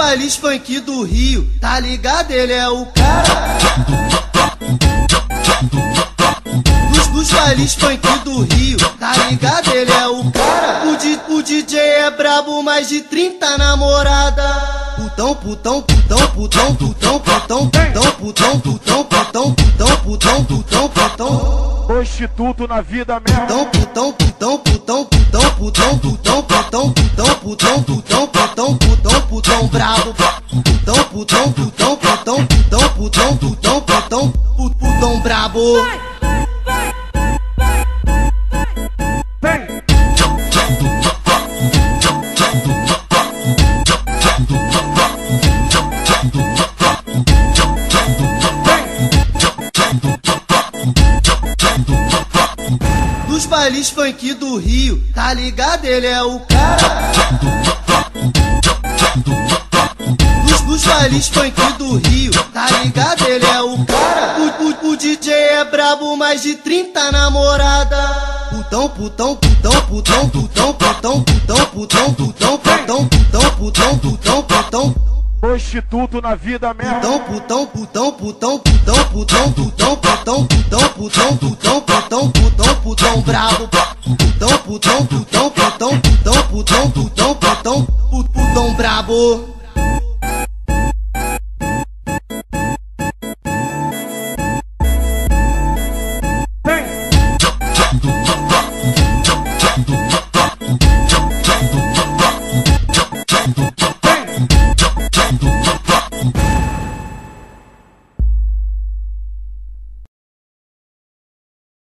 bailes funk do Rio, tá ligado? Ele é o cara. Dos bailes funk do Rio, tá ligado? Ele é o cara. O DJ é brabo, mais de 30 namorada. Putão, putão, putão, putão, putão, putão, putão, putão, putão, putão, putão, putão, putão, putão. Prostituto na vida mesmo. Putão, putão, putão, putão, putão, putão, putão, putão, putão, putão, putão, putão, putão, brabo. Putão, putão, putão, putão, putão, putão, putão, putão, putão, brabo. Dos bailes funk do Rio, tá ligado? Ele é o cara. Dos bailes funk do Rio, tá ligado? Ele é o cara. O DJ é brabo, mais de 30 namorada. Putão, putão, putão, putão, putão, putão, putão, putão, putão, putão, putão, putão, putão, putão. Prostituto na vida mesmo. Putão, putão, putão, putão, putão, putão, putão, putão, putão, putão, putão, putão, putão, brabo. Putão, putão, putão, putão, putão, putão, putão, putão, putão, brabo.